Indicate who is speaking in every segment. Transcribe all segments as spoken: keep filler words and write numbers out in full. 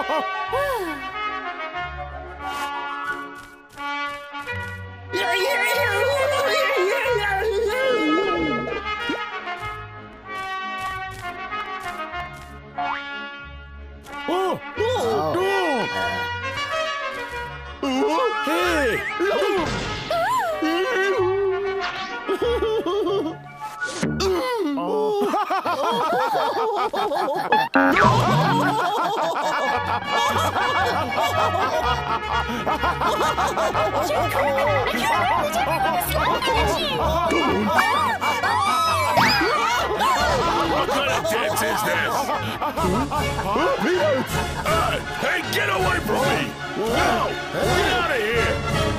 Speaker 1: Oh! Oh! Oh! Hey!
Speaker 2: What kind of dance is this? Uh, hey, get away from me! No! Get out of here!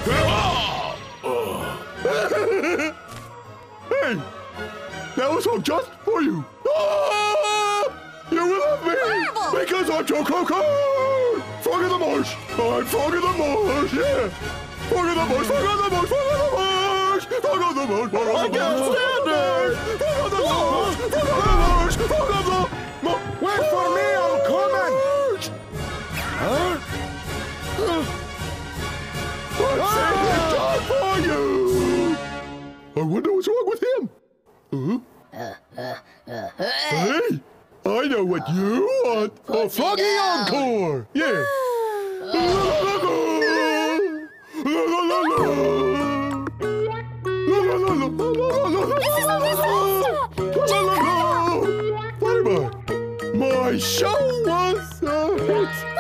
Speaker 3: Hey! That was all just for you! Ah! You will love me!
Speaker 4: Horrible.
Speaker 3: Because I'm Joe Croaker! Frog in the marsh! I'm Frog in the marsh! Yeah! Frog in the marsh! Frog in the marsh! Frog in the marsh! Frog in the marsh! Frog in the marsh! I can't stand it! Frog in the marsh! Frog in the marsh! Frog in the marsh!
Speaker 1: Wait for me, I'm coming! Huh?
Speaker 3: I'm saying it's done for you! I wonder what's wrong with him? Huh? Hey! I know what you want! A froggy encore! Yeah! La la la la! La la la la! La la la la la la la la! Bye bye! My show was a hit!